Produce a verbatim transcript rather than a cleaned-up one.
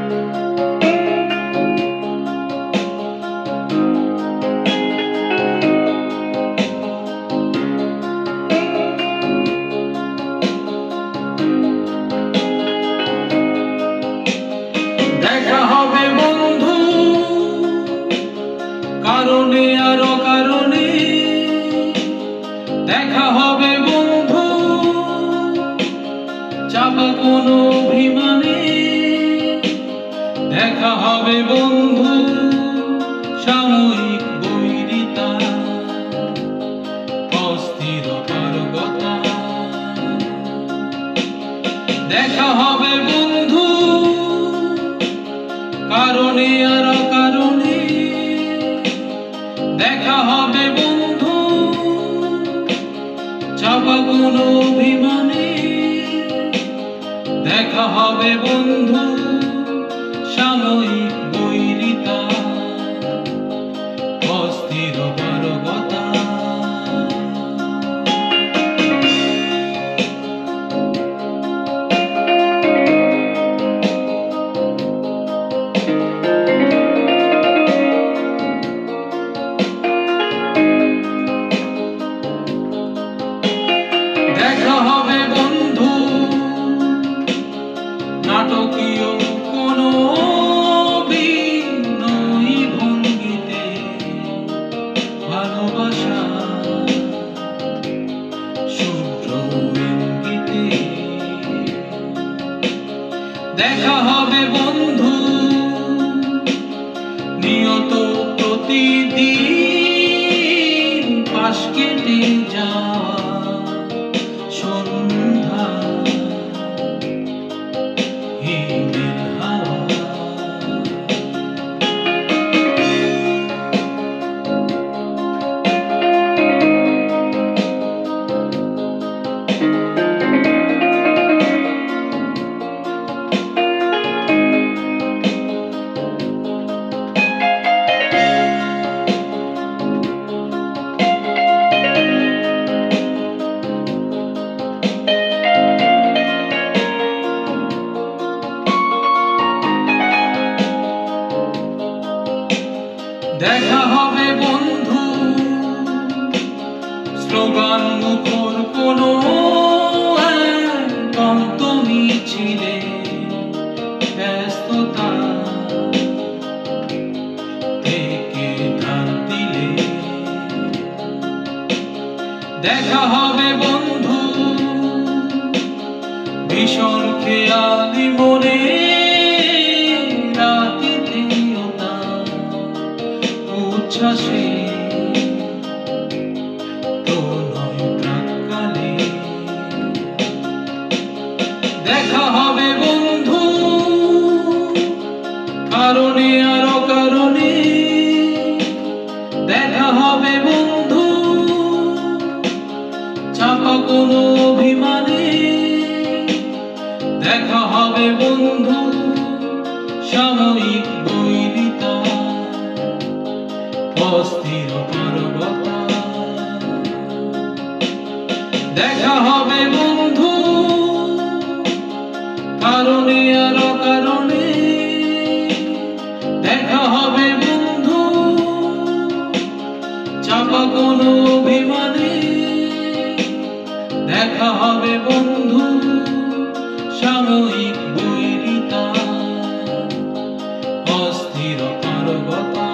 দেখা হবে বন্ধু কারণে আর অকারণে, দেখা হবে বন্ধু চাপা কোনো অভিমানে, দেখা হবে বন্ধু সাময়িক বৈরিতা, অস্থির পারগতা। দেখা হবে বন্ধু কারণে আর অকারণে, দেখা হবে বন্ধু চাপা কোনো অভিমানে, দেখা হবে বন্ধু সাময়িক বৈরিতা, অস্থির পারগতা। দেখা হবে বন্ধু নাটকীয় কোনো অভিনয়ী ভঙ্গিতে, ভালোবাসা শুভ্র ইঙ্গিতে। দেখা হবে বন্ধু নিয়ত প্রতিদিন পাশ কেটে যাওয়া সন্ধ্যা, হিমেল হাওয়া। দেখা হবে বন্ধু স্লোগান মুখর কোনো একান্ত মিছিলে, ব্যস্ততা থেকে ধার দিলে। দেখা হবে বন্ধু ভীষণ খেয়ালি মনে, উচ্ছ্বাসে প্রণয় প্রাক্কালে। দেখা হবে বন্ধু কারণে আর অকারণে, দেখা হবে বন্ধু চাপা কোনো অভিমানে, দেখা হবে বন্ধু সাময়িক বৈরিতা, অস্থির পারগতা। দেখা হবে বন্ধু কারণে আর অকারণে, দেখা হবে বন্ধু চাপা কোনো অভিমানে, দেখা হবে বন্ধু সাময়িক বৈরিতা, অস্থির পারগতা।